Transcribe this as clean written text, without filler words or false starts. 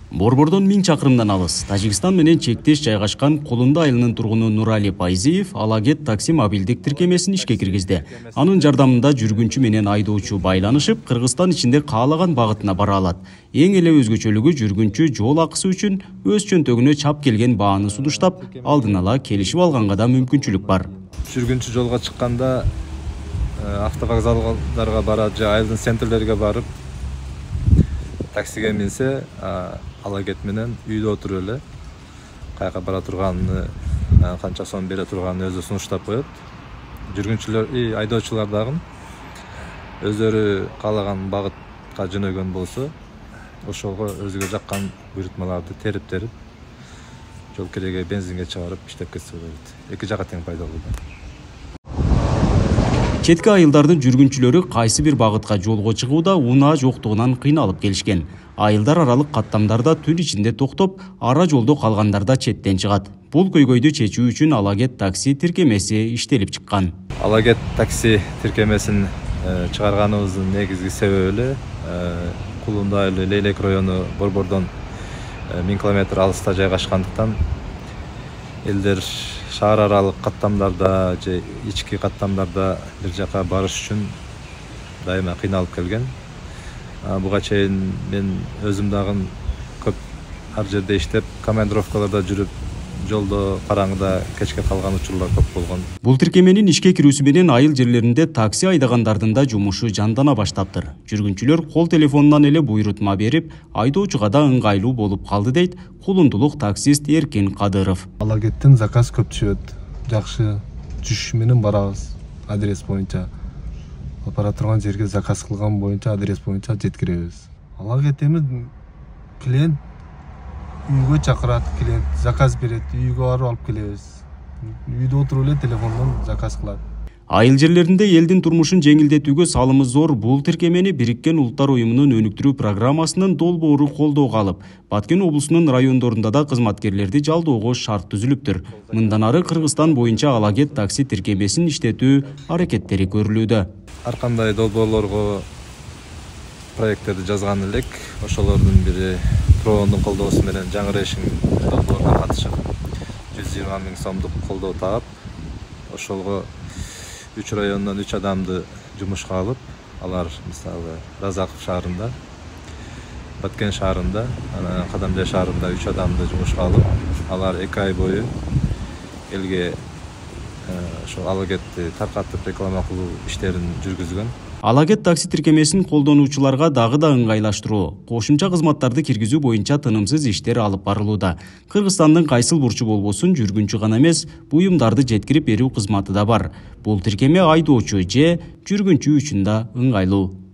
Борбордон 1000 чакырымдан алыс, Тажикстан менен чектеш жайгашкан Колунду айылынын тургуну Нурали Пайзиев Алагет такси мобилдик тиркемесин ишке киргизди. Анын жардамында жүргүнчү менен айдоочу байланышып, Кыргызстан ичинде каалаган багытына бара алат. Эң эле өзгөчөлүгү жүргүнчү жол акысы үчүн өз чөнтөгүнө чап келген бааны сунуштап, алдын ала келишип алганга да мүмкүнчүлүк бар. Жүргүнчү жолго чыкканда автовокзалдарга барат же айылдын центрлерге барып таксиге минсе, Алагет менен үйдө отуруп эле каяка бара турганын, канча сом бере турганын өзү сунуштап коет. Жүргүнчүлөр, айдоочулар дагы өздөрү каалаган багытка жөнөгөн болсо, ошого өзүгө жаккан буйрутмаларды терип жол кереге бензинге чыгарып иштеп кетсе болот. Эки жака тең пайдалуу. Четки айылдардын жүргүнчүлөрү кайсы бир багытка жолго чыгууда унаа жоктугунан кыйналып келишкен. Айылдар аралык каттамдарда түн ичинде токтоп, ара жолдо калгандарда четтен чыгат. Бул көйгөйдү чечүү үчүн Алагет такси тиркемеси иштелип чыккан. Алагет такси тиркемесин чыгарганыбыздын негизги себеби эле Колунду айылы Лейлек району Борбордон 1000 км алыста жайгашкандыктан элдер шаар аралык каттамдарда же ички каттамдарда бир жака барыш үчүн дайыма кыйналып келген. Буга чейин мен өзүм дагы көп ар жерде иштеп, командировкаларда жүрүп, жолдо караңгыда кечке калган учурлар көп болгон. Бул тиркеменин ишке кирүүсү менен айыл жерлеринде такси айдагандардын да жумушу жандана баштаптыр. Жүргүнчүлөр кол телефонунан эле буйрутма берип, айдоочуга да ыңгайлуу болуп калды дейт Колундулук таксист Эркин Кадыров. Алагеттен заказ көп түшөт. Жакшы түшүш менен барабыз адрес боюнча. Бара турган жерге заказ кылган боюнча адрес боюнча жеткиребиз. Алагет эми клиент үйгө чакырат, клиент заказ берет, үйгө барып алып келебиз. Үйдө отуруп эле телефондон заказ кылат. Айыл жерлеринде элдин турмушун жеңилдетүүгө салымы зор бул тиркемени Бириккен Улуттар уюмунун өнүктүрүү программасынын долбоору колдоого алып, Баткен облусунун райондорунда да кызматкерлерди жалдоого шарт түзүлүптүр. Мындан ары Кыргызстан боюнча Алагет такси тиркемесин иштетүү аракеттери көрүлүүдө. Ар кандай долбоорлорго проекттерди жазган элек, ошолордун бири Троондун колдоосу менен жаңы решин долбооруна катышып 120 000 сомдук колдоо таап, ошолго 3 райондон 3 адамды жумушка алып, алар мисалы Разаков шаарында, Баткен шаарында, Кадамжай шаарында 3 адамды жумушка алып, алар 2 ай бою элге ошо Алагетти таркатып реклама кылуу иштерин жүргүзгөн. Алагет такси тиркемесин колдонуучуларга дагы да ыңгайлаштыруу, кошумча кызматтарды киргизүү боюнча тынымсыз иштер алып барылууда. Кыргызстандын кайсыл бурчу болбосун жүргүнчү гана эмес, буюмдарды жеткирип берүү кызматы да бар. Бул тиркеме айдоочу же жүргүнчү үчүн да ыңгайлуу.